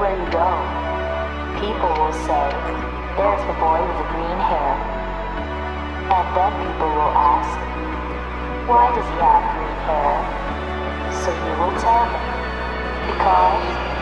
Everywhere you go, people will say, there's the boy with the green hair. And then people will ask, why does he have green hair? So you will tell them, because